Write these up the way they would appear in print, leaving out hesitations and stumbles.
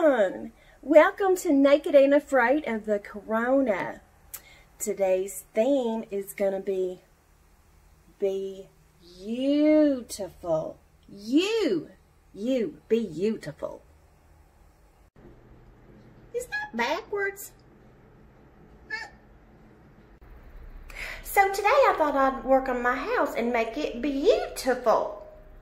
everyone! Welcome to Naked Ain't Afraid of the Corona. Today's theme is going to be beautiful. You, be beautiful. Is that backwards? So today I thought I'd work on my house and make it beautiful.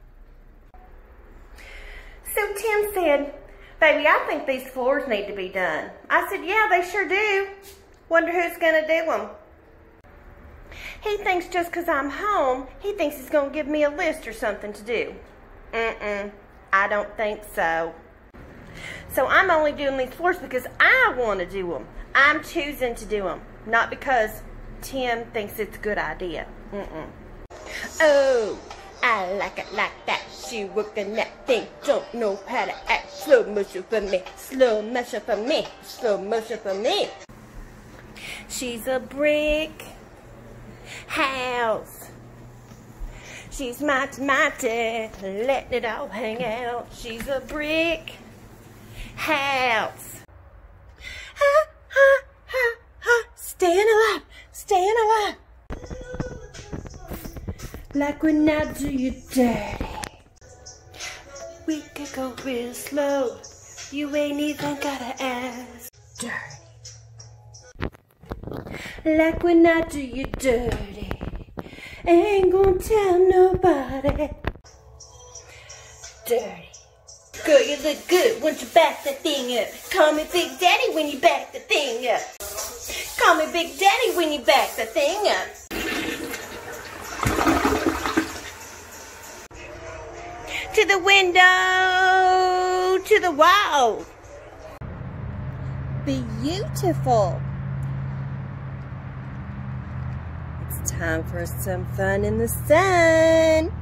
So Tim said, "Baby, I think these floors need to be done." I said, "Yeah, they sure do. Wonder who's gonna do them." He thinks just because I'm home, he thinks he's gonna give me a list or something to do. I don't think so. So I'm only doing these floors because I want to do them. I'm choosing to do them, not because Tim thinks it's a good idea. Oh, I like it like that. She working that thing, don't know how to act. Slow motion for me, slow motion for me, slow motion for me. She's a brick house. She's mighty, letting it all hang out. She's a brick house. Ha, ha, ha, ha. Staying alive, staying alive. Like when I do you dirty. We could go real slow. You ain't even gotta ask. Dirty. Like when I do you dirty. Ain't gonna tell nobody. Dirty. Girl, you look good once you back that thing up. Call me Big Daddy when you back the thing up. Call me Big Daddy when you back the thing up. To the window, to the wall. Beautiful. It's time for some fun in the sun.